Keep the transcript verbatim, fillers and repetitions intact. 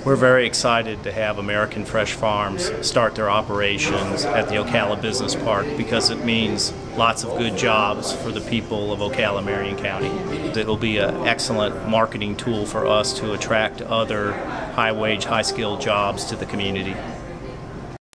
We're very excited to have American Fresh Farms start their operations at the Ocala Business Park because it means lots of good jobs for the people of Ocala, Marion County. It'll be an excellent marketing tool for us to attract other high-wage, high-skilled jobs to the community.